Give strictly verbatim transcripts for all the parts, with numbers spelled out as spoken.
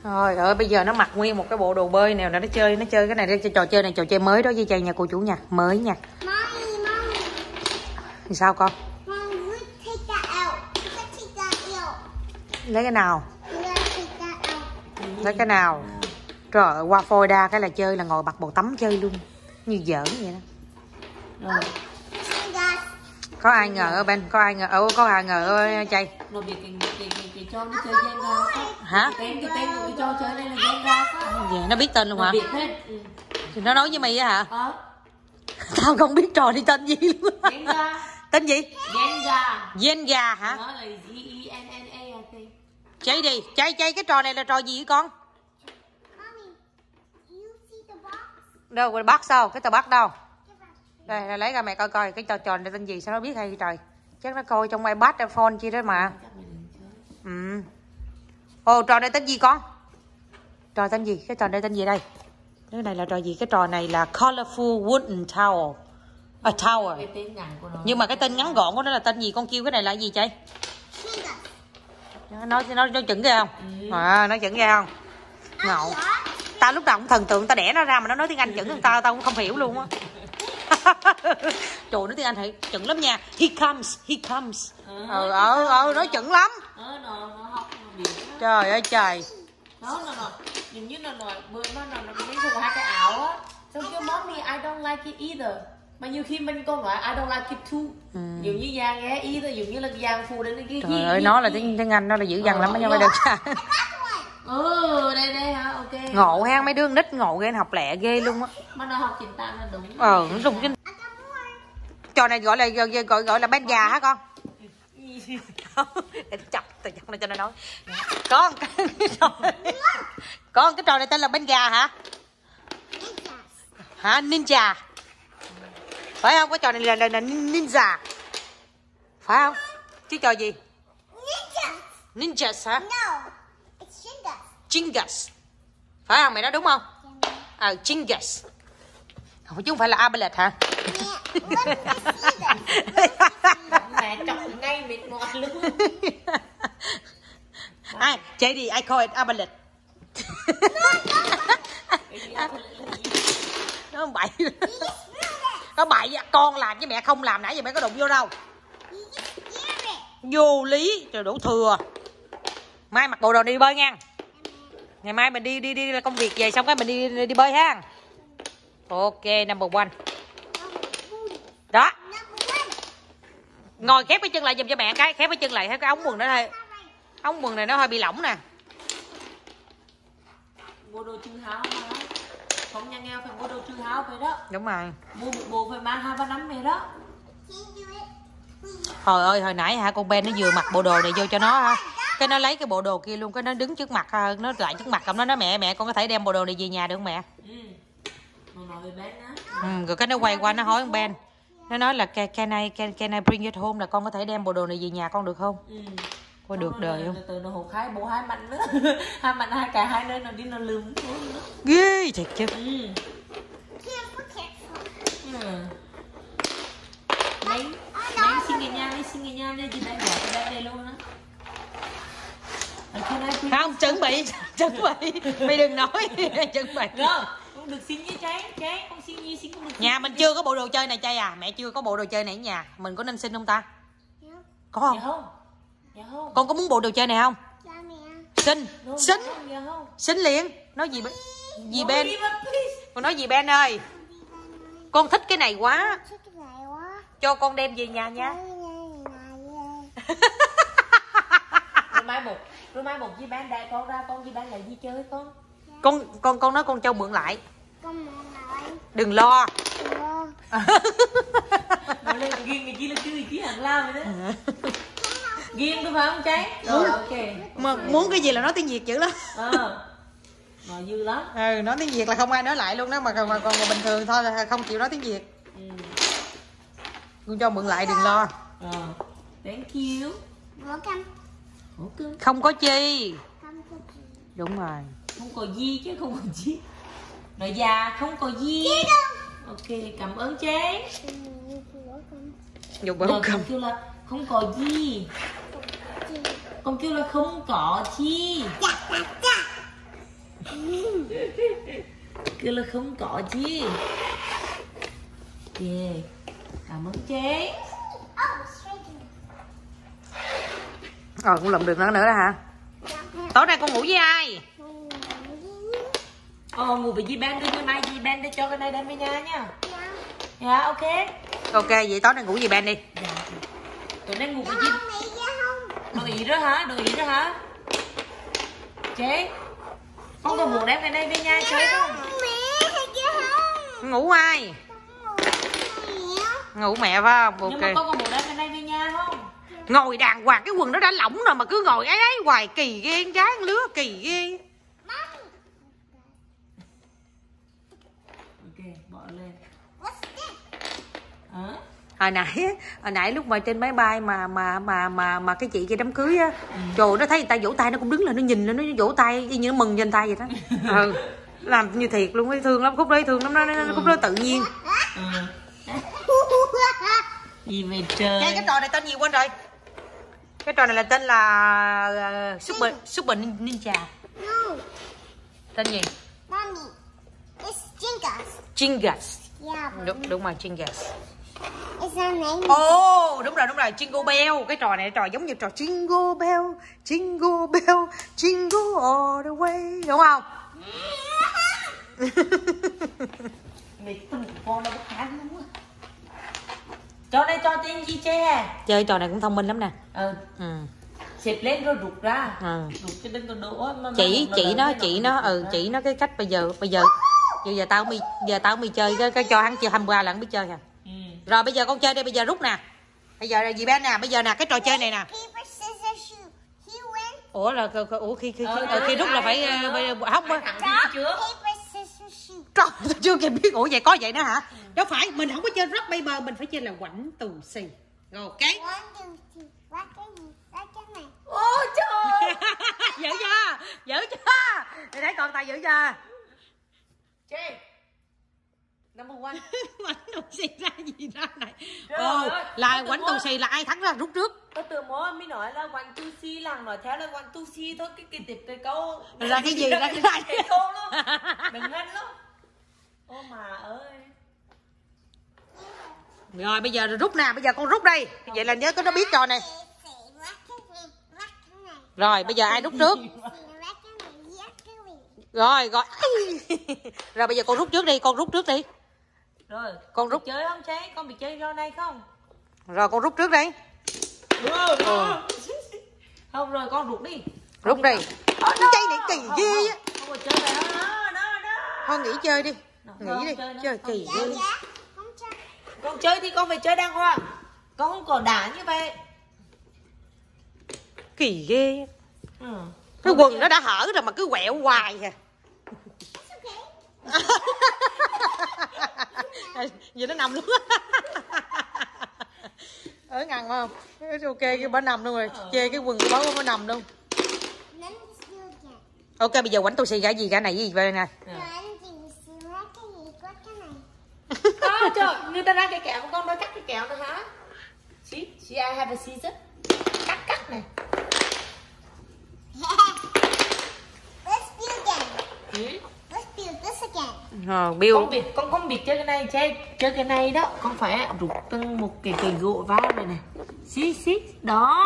Rồi ơi, bây giờ nó mặc nguyên một cái bộ đồ bơi nào nó chơi, nó chơi cái này, cái trò chơi này trò chơi mới đó với chơi nhà cô chủ nhà, mới nha. Thì sao con? Lấy cái nào? Lấy cái nào? Trời ơi, qua Florida cái là chơi là ngồi bật bồn tắm chơi luôn. Như giỡn vậy đó. Rồi. Có ai ngờ ở bên, có ai ngờ, ở có ai ngờ ở chay. Hả? Dạ, nó biết tên luôn hả? Thì nó nói với mày á hả? Ờ. Tao không biết trò đi tên gì luôn. Tên gì? Jenga. Jenga hả? Nó là G E N N A I think. Chơi đi, chơi chơi cái trò này là trò gì vậy con? Đâu, cái box đâu, cái tờ box đâu? Đây, lấy ra mẹ coi coi cái trò trò này tên gì, sao nó biết hay trời. Chắc nó coi trong iPad, iPhone chi đó mà. Ừ. Ồ, trò này tên gì con? Trò tên gì? Cái trò này tên gì đây? Cái này là trò gì? Cái trò này là Colorful Wooden Tower. A Tower. Nhưng mà cái tên ngắn gọn của nó là tên gì? Con kêu cái này là gì chơi? Nó nó nó chuẩn ghê không? Ừ. À, nó chuẩn ghê không? Ngộ. Tao lúc nào cũng thần tượng tao đẻ nó ra mà nó nói tiếng Anh chuẩn hơn tao, tao cũng không hiểu luôn á. Trời, nói tiếng Anh thì chuẩn lắm nha. He comes, he comes. Ờ ờ ờ nói chuẩn lắm. Trời ơi trời. Nó nó nó nhìn như nó nó bữa nó nó nó cái thuộc hai cái áo á. Xong kêu mommy I don't like it either. Mà nhiều khi mình con nói I don't like it too. Ừ. Dường như Giang ghé ý thôi, dường như là Giang phù đến cái trời ơi, nó là tiếng tiếng Anh, nó là dữ dằn lắm nha, mày được sao? Ừ, đây đây hả, ok. Ngộ ha, mấy đứa nít ngộ ghê, học lẹ ghê luôn á. Mà nó học trình tạm là đúng. Ờ, nó dùng cái trò này gọi là gọi gọi, gọi là bên già hả con? Để chọc từ chọc này cho nó nói. Con con cái trò này tên là bên gà hả? Hả, ninja phải không? Cái trò này là, là, là ninja phải không? Chứ trò gì? Ninja. Ninjas hả? No, it's Jingas. Jingas phải không? Mày nói đúng không? Ờ, à, Jingas. Không, chứ không phải là Ablet hả? Mẹ chọc ngay mệt mỏi luôn. Ai, chạy đi, I call it Ablet. Nó bậy. Nó bậy, con làm với mẹ không làm, nãy giờ mẹ có đụng vô đâu. Vô lý, trời đủ thừa. Mai mặc bộ đồ đi bơi nha. Ngày mai mình đi đi đi là công việc về xong cái mình đi đi, đi bơi ha. Ok, number one. Đó. Ngồi khép cái chân lại giùm cho mẹ cái, khép cái chân lại, thấy cái ống quần đó thôi. Ống quần này nó hơi bị lỏng nè. Mua đồ trừ háo mà. Không nha nghèo phải mua đồ trừ háo vậy đó. Đúng rồi. Mua một bộ phải mang hai ba năm vậy đó. Trời ơi, hồi nãy hả con Ben nó vừa mặc bộ đồ này vô cho nó ha. Cái nó lấy cái bộ đồ kia luôn, cái nó đứng trước mặt, nó lại trước mặt nó nói mẹ mẹ con có thể đem bộ đồ này về nhà được không mẹ? Ừ. Ừ, rồi cái nó quay qua nó hỏi con Ben. Nó nói là can I, can, can I bring it home, là con có thể đem bộ đồ này về nhà con được không? Ừ. Có được đời không? Từ từ nó hụt hai bộ hai mạnh nữa. Hai mạnh hai cả hai nơi nó đi nó lườm. Ghê thiệt chứ. Ừ. Ừ. Lấy, lấy xin người nha, lấy xin người nha, lấy gì đây bỏ cái đây đây luôn á. Không, chuẩn bị, chuẩn bị. Mày đừng nói, chuẩn bị. Không, không được xin với trái, trái, không xin như xin không được. Nhà mình chưa có bộ đồ chơi này chay à? Mẹ chưa có bộ đồ chơi này ở nhà. Mình có nên xin không ta? Có không? Dạ không. Dạ không. Con có muốn bộ đồ chơi này không? Dạ mẹ. Xin, no, xin. Dạ không. Xin liền. Nói gì bên? Gì Ben? Con nói gì Ben ơi? Con thích cái này quá. Cho con đem về nhà nha. Rồi mai một, rồi mai một Di Ban đại con ra, con Di Ban lại đi chơi con. Con con con nói con Châu mượn lại. Con mượn lại. Đừng lo. Đừng lo. Nói lên ghiêng người chỉ là chứ chỉ hàng lao vậy đó. Ghiêng tôi phải không trái? Rồi ok. Mà muốn cái gì là nói tiếng Việt chữ lắm. Ờ. Mà dư lắm. Ừ, nói tiếng Việt là không ai nói lại luôn đó, mà còn mà còn bình thường thôi là không chịu nói tiếng Việt. Ừ. Con cho mượn lại đừng lo. Ờ. Thank you. Welcome. Okay. Không có chi. Không có chi. Đúng rồi. Không có gì chứ không có chi. Nói già không có gì. Ok, cảm ơn chế. Dùng bấm cầm. Con kêu là không có gì. Con kêu là không có chi. Cứ là không có chi. Yeah. Cảm ơn chế. Rồi cũng lụm được nữa nữa đó hả? Tối nay con ngủ với ai? Ờ, ngủ với dì Ben đi, ngày mai dì Ben để cho cái này đem về nhà nha. Dạ, ok. Ok, vậy tối nay ngủ với Ben đi. Dạ. Tối nay ngủ với dì. Đồ ý đó hả? Đồ ý đó hả? Chế, con có muốn đem cái này về nhà chơi không? Ngủ ai? Ngủ mẹ phải không? Ok. Nhưng mà con có muốn đem cái này về nhà không? Ngồi đàng hoàng, cái quần nó đã lỏng rồi mà cứ ngồi ấy ấy hoài, kỳ ghê, con gái con lứa kỳ ghê. Ok, bỏ lên. Hả? Hồi nãy hồi nãy lúc mà trên máy bay mà mà mà mà mà cái chị kia đám cưới á, ừ. Trời, nó thấy người ta vỗ tay nó cũng đứng lên nó nhìn lên, nó vỗ tay y như nó mừng trên tay vậy đó. Ừ. Làm như thiệt luôn ấy, thương lắm, khúc đấy thương lắm, nó, nó khúc đó tự nhiên. Ừ. Gì mày trời. Cái, cái trò này tên gì quên rồi. Cái trò này là tên là uh, Super Super Ninja. No. Tên gì? Mommy, it's Jingas. Jingas. Yeah. Đúng đúng rồi, Jingas. It's a name. Ồ, oh, đúng rồi đúng rồi, Jingle Bell. Cái trò này trò giống như trò Jingle Bell, Jingle Bell, Jingle all the way, đúng không? Mày tung con đâu có khá luôn á. Cho đây cho tên gì che. Chơi trò này cũng thông minh lắm nè. Ừ. Ừ. Xếp lên rồi rụt ra. Ừ. Rụt cho đừng có đổ. Chỉ chỉ nó chỉ nó ừ chỉ nó cái cách bây giờ bây giờ giờ, giờ tao mi giờ tao mi chơi cái, cái cho hắn chưa hôm qua là hắn biết chơi à. Ừ. Rồi bây giờ con chơi đây, bây giờ rút nè. Bây giờ là gì Ben nè, bây giờ nè cái trò chơi này nè. Paper, scissors, shoot. He went. Ủa là ủa khi khi, Ờ, khi, khi rút là phải hóc á. Trước. Paper, scissors, shoot. Trời, tôi chưa kịp biết. Ủa vậy có vậy nữa hả? Đâu phải, mình không có chơi rock paper, mình phải chơi là quảnh tù xì. Rồi ok. One, two, three. What cái gì? What cái này? Ôi trời. Dữ chưa? Dữ chưa? Để thấy con tay dữ chưa? Che. Number one. Quảnh tù xì ra gì ra này? Ồ, là quảnh tù xì là ai thắng ra rút trước? Tôi từ mối mới nói là one two si làng nói theo là one two si thôi, cái cái tiệp cái câu Là cái gì ra cái này? cái câu luôn. Đừng hên lắm. Ô mà ơi. Rồi bây giờ rút nè, bây giờ con rút đây. Vậy là nhớ có nó biết trò này. Rồi bây giờ ai rút trước? Rồi rồi. Rồi bây giờ con rút trước đi, con rút trước đi. Rồi, con rút chơi không chế? Con bị chơi rau này không? Rồi con rút trước đi. Rồi, ừ. Không rồi con rút đi. Rút đi. Cái chơi này kỳ ghê á. Không có chơi này đó, đó, đó. Thôi nghỉ chơi đi. Đó, Nghỉ đi, chơi, chơi kỳ Dạ, ghê. dạ. Không chơi. Con chơi thì con phải chơi đàng hoàng. Con không có đá như vậy. Kỳ ghê. Ừ. Cái quần nó đã hở rồi mà cứ quẹo hoài à. Vậy nó nằm luôn. Ở ngăn phải không? Ok cái bả nằm luôn rồi. Chê cái quần của bả nó nằm luôn. Ok bây giờ quảnh tù xì cả gì cả này gì vậy nè. Đó, trời, người ta ra cái kẹo của con nói cắt cái kẹo nữa hả? See, see I have a scissors. Cắt cắt này. Let's build again. Ừ. Let's build this again. Ờ, Bill. Con biết, con không biết chơi cái này, chơi chơi cái này đó, con phải rút từng một cái cây gỗ vào này nè. Xí xí, đó.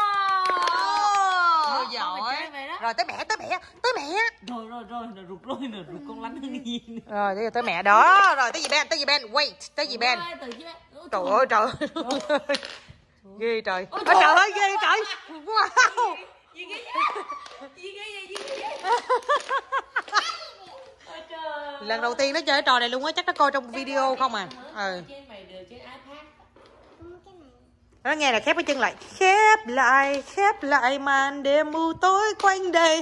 Ồ, Đó, giỏi. con phải chơi vậy đó. Rồi tới mẹ, tới mẹ, tới mẹ. Rồi rồi rồi, rồi rút rồi, rồi rút con lánh hơn gì nữa. Rồi tới, tới mẹ đó. Rồi tới gì Ben, tới gì Ben. Wait, tới gì Ben. Ôi, từ chứ. Ôi, Trời ơi trời. Ghê trời. Ôi Ôi, trời trời ơi ghê trời. Wow. Gì ghê vậy? Gì ghê vậy? Gì ghê vậy? Ôi trời. Lần đầu tiên nó chơi cái trò này luôn á, chắc nó coi trong video không à. Ừ. Trên mày được trên iPad. Nó nghe là khép cái chân lại. Khép lại, khép lại màn đêm mù tối quanh đây.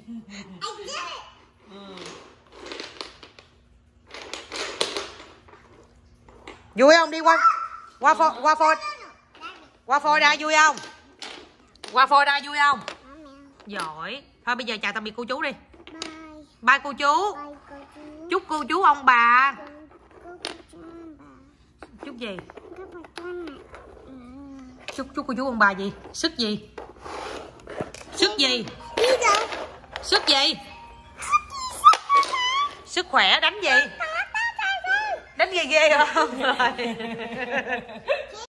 Vui không? Đi qua qua phôi qua phôi qua phôi ra vui không? Qua phôi ra vui không? Giỏi. Thôi bây giờ chào tạm biệt cô chú đi. Bye. Bye cô chú. Bye, cô chú. Chúc cô chú ông bà. Cô chú ông bà. Chúc gì? Cô bà con này. Ừ. Chúc chúc cô chú ông bà gì? Sức gì? Sức gì? Đi đâu? Sức gì? Sức Sức khỏe đánh gì? Đánh ghê ghê không? Rồi.